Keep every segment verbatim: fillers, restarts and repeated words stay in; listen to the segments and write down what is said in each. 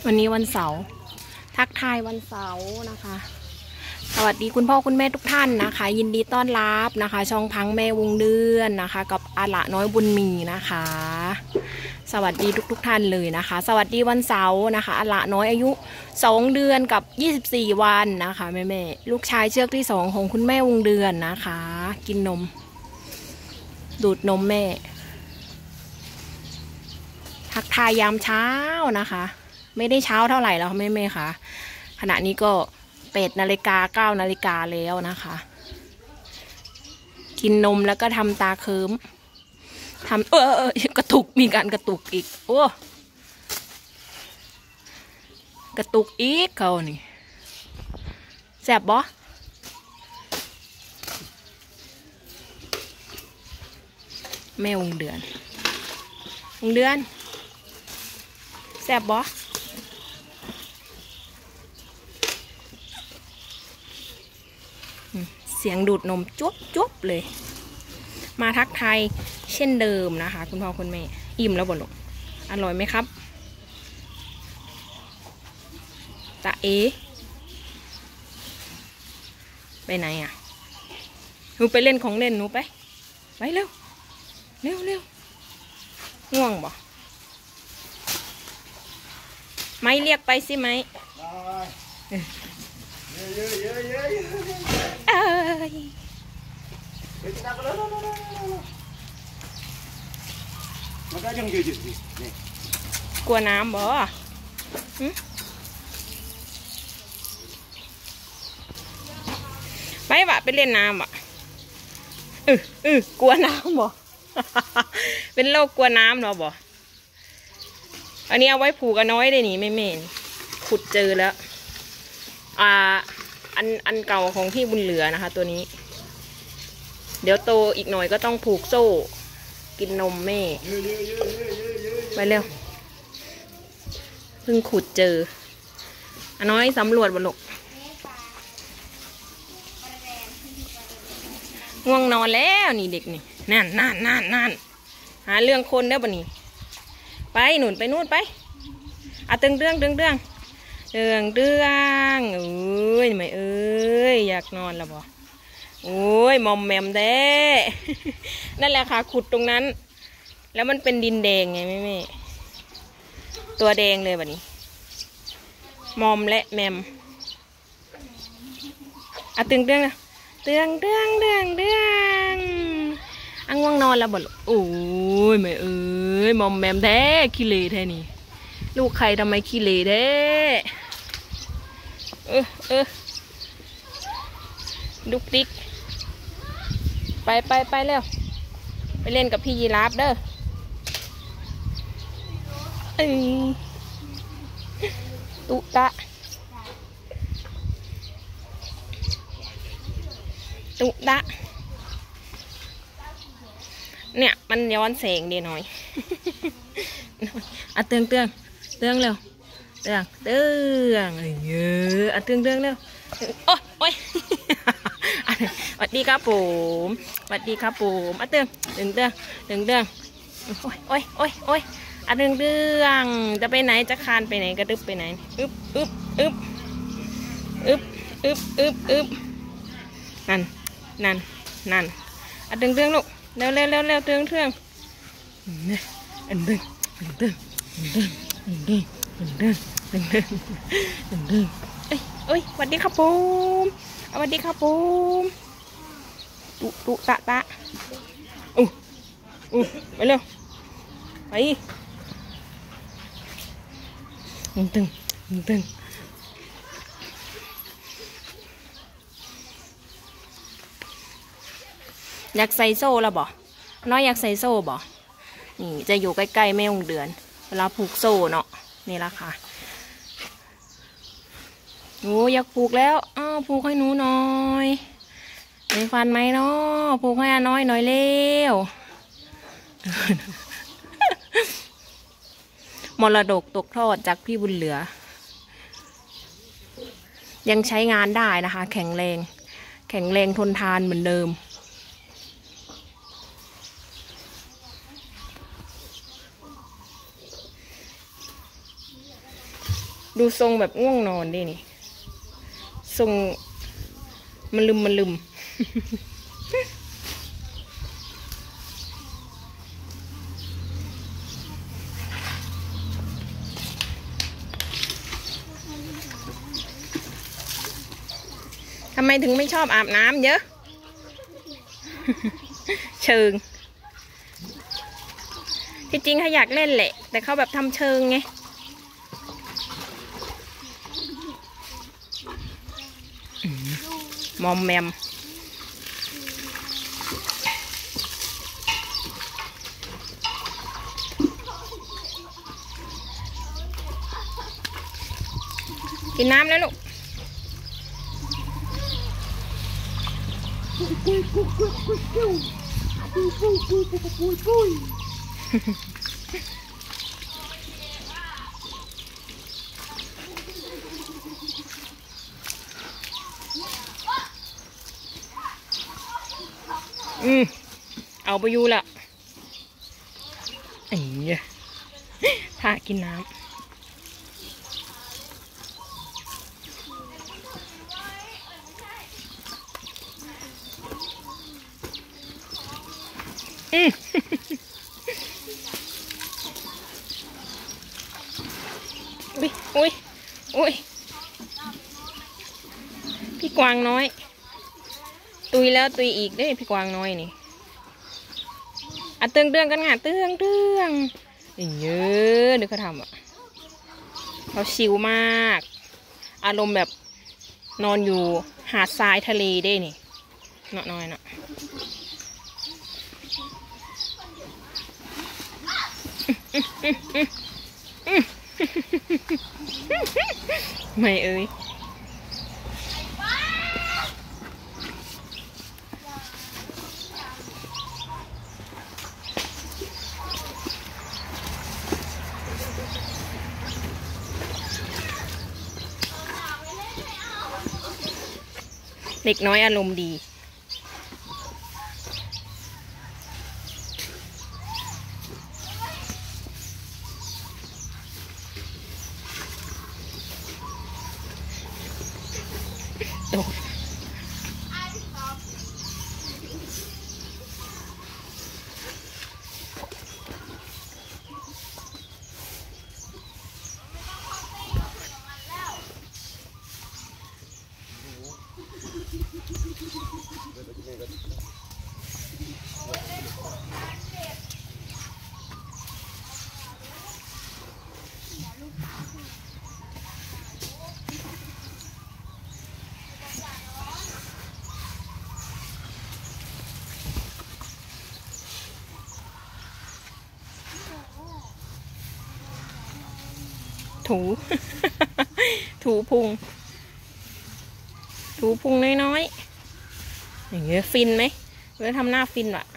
วันนี้วันเสาร์ทักทายวันเสาร์นะคะสวัสดีคุณพ่อคุณแม่ทุกท่านนะคะยินดีต้อนรับนะคะช่องพังแม่วงเดือนนะคะกับอาละน้อยบุญมีนะคะสวัสดีทุกๆท่านเลยนะคะสวัสดีวันเสาร์นะคะอาละน้อยอายุสองเดือนกับยี่สิบสี่วันนะคะแม่แม่ลูกชายเชือกที่สองของคุณแม่วงเดือนนะคะกินนมดูดนมแม่ทักทายยามเช้านะคะไม่ได้เช้าเท่าไหร่แล้วแม่แม่ค่ะขณะนี้ก็แปดนาฬิกาเก้านาฬิกาแล้วนะคะกินนมแล้วก็ทำตาเคิมทำเออกระตุกมีการกระตุกอีกโอ้กระตุกอีกเขานี่แสบบ่แม่วงเดือนวงเดือนแสบบ่เสียงดูดนมจุ๊บจุ๊บเลยมาทักทายเช่นเดิมนะคะคุณพ่อคุณแม่อิ่มแล้วบ่ลูกอร่อยไหมครับตาเอไปไหนอ่ะหนูไปเล่นของเล่นหนูไปไปเร็วเร็วเร็วง่วงบ่ไม่เรียกไปสิไหมเอ้ยกลัวน้ำบ่ไปวะไปเล่นน้ำอ่ะเออเออกลัวน้ำบ่ เป็นโรคกลัวน้ำเนาะบ่อันนี้เอาไว้ผูกกันน้อยได้หนิไม่เม่นขุดเจอแล้วอ่าอันอันเก่าของพี่บุญเหลือนะคะตัวนี้เดี๋ยวโตอีกหน่อยก็ต้องผูกโซ่กินนมแม่ไปเร็วเพิ่งขุดเจออันน้อยสำรวจบนโลกง่วงนอนแล้วนี่เด็กนี่นั่นนั่นนั่นนั่นหาเรื่องคนได้ป่ะนี่ไปหนุนไปนู่นไปอ่ะตึงเรื่องตึงเรื่องเรื่องเรื่องเอ้ยไม่เอ้ยอยากนอนแล้วบ่โอ้ยมอมแมมแด้นั่นแหละค่ะขุดตรงนั้นแล้วมันเป็นดินแดงไงแม่แม่ตัวแดงเลยแบบนี้มอมและแมมอ่ะตึงเรื่องนะเรื่องเรื่องเรื่องเรื่องอังว่างนอนแล้วบ่โอ้ยไม่เอ้ยมอมแมมแท้ขี้เละแท้นี่ลูกใครทำไมขี้เละแท้เออเออดุกดิกไปไปไปแล้วไปเล่นกับพี่ยีราฟเด้อเอ้ยตุตะตุตะเนี่ยมันย้อนแสงดีหน่อยอ่ะเตืองเตืองเตืองเร็วเตืองเตืองเยอะอ่ะเตืองเตืองเร็วโอ้ยโอ้ยสวัสดีครับผมสวัสดีครับผมอ่ะเตืองเตืองเตืองเตืองเตืองโอ้ยโอ้ยโอ้ยโอ้ยอ่ะเตืองเตืองจะไปไหนจะคานไปไหนกระดึบไปไหนอึบอึบอึบอึบอึบอึบอึบนั่นนั่นนั่นอ่ะเตืองเตืองลูกเร็วเร็วเร็วเร็วเตืองเตืองอันเตืองอันเตืองอันเตืองอันเตืองอันเตืองอันเตืองอันเตืองเอ้ยเอ้ยสวัสดีครับผมสวัสดีครับผมตุตุตะตะอู้อู้ไปเร็วไปอันเตืองอันเตืองอยากใส่โซ่แล้วบ่น้อยอยากใส่โซ่บ่นี่จะอยู่ใกล้ๆแม่วงเดือนเวลาผูกโซ่เนาะนี่ละค่ะโอ้อยากผูกแล้วอ้าวผูกให้หนูหน่อยมีฟันไหมเนาะผูกให้อาน้อยหน่อยเร็วมรดกตกทอดจากพี่บุญเหลือยังใช้งานได้นะคะแข็งแรงแข็งแรงทนทานเหมือนเดิมดูทรงแบบง่วงนอนดินี่ทรงมันลืมมันลืมทำไมถึงไม่ชอบอาบน้ำเยอะ เชิงที่จริงเขาอยากเล่นแหละแต่เขาแบบทำเชิงไงมอมแมมกินน้ำแล้วลูกอืมเอาไปอยู่ละไอ้เนี่ยถ้ากินน้ำอืมอุ้ยอุ้ยอุ้ยพี่กวางน้อยตุยแล้วตุยอีกได้พี่กวางน้อยนี่อ่ะเตืองเตืองกันงานเตืองเตืองเยอะเดี๋ยวเขาทำอ่ะเขาชิลมากอารมณ์แบบนอนอยู่หาดทรายทะเลได้นี่เนาะน้อยเนาะไม่เอ้ยเด็กน้อยอารมณ์ดีโอ้ถู ถูพุงถูพุงน้อยๆอย่างเงี้ยฟินไหมเพื่อทำหน้าฟินว่ะ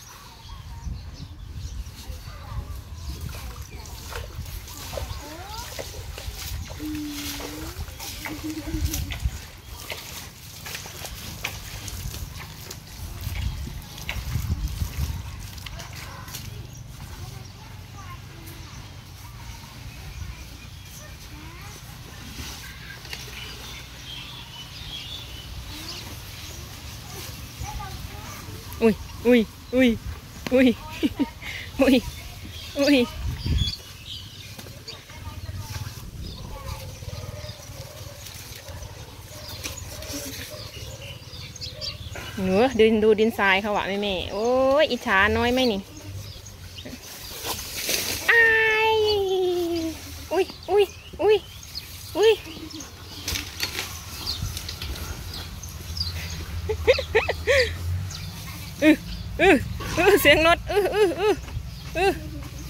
อุ้ยอุ้ยอุ้ยอุ้ยอุ้ยอุ้ยหนูดินดูดินทรายเขาวะแม่แม่โอ้ยอิจฉาน้อยไหมนี่ไออุ้ยอุ้ยอุ้ยอุ้ยอืออืออือเสียงรถอืออืออืออือ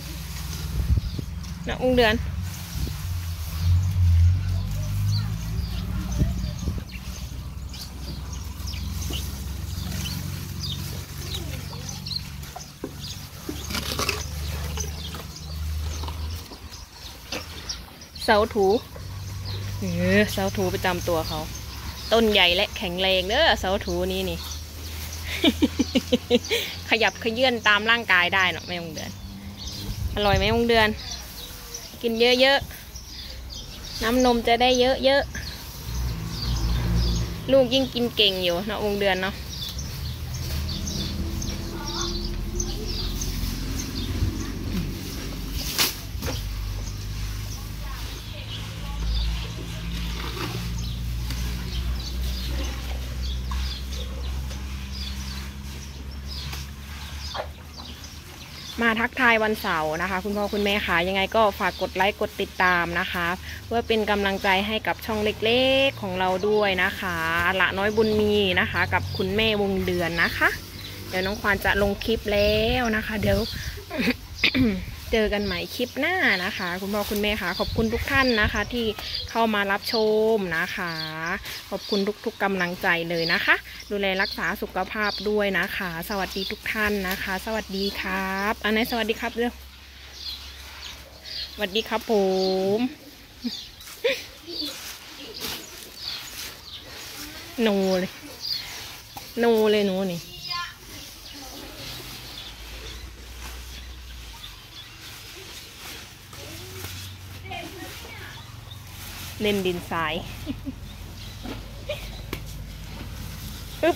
น่ะอุ้งเดือนเสาถูเออเสาถูประจำตัวเขาต้นใหญ่และแข็งแรงเด้อเสาถูนี้นี่ ขยับขยื่นตามร่างกายได้เนาะแม่องเดือนอร่อยไหมองเดือนกินเยอะน้ำนมจะได้เยอะๆลูกยิ่งกินเก่งอยู่เนาะวงเดือนเนาะมาทักทายวันเสาร์นะคะคุณพ่อคุณแม่ค่ะยังไงก็ฝากกดไลค์กดติดตามนะคะเพื่อเป็นกำลังใจให้กับช่องเล็กๆของเราด้วยนะคะละน้อยบุญมีนะคะกับคุณแม่วงเดือนนะคะเดี๋ยวน้องควานจะลงคลิปแล้วนะคะเดี๋ยว เจอกันใหม่คลิปหน้านะคะคุณพ่อคุณแม่ค่ะขอบคุณทุกท่านนะคะที่เข้ามารับชมนะคะขอบคุณทุกๆกำลังใจเลยนะคะดูแลรักษาสุขภาพด้วยนะคะสวัสดีทุกท่านนะคะสวัสดีครับอันไหนสวัสดีครับเร็วสวัสดีครับผมโนเลยโนเลยหนูนี่เล่นดินทรายปึ๊บ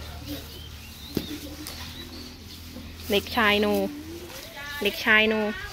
เด็กชายโนเด็กชายโน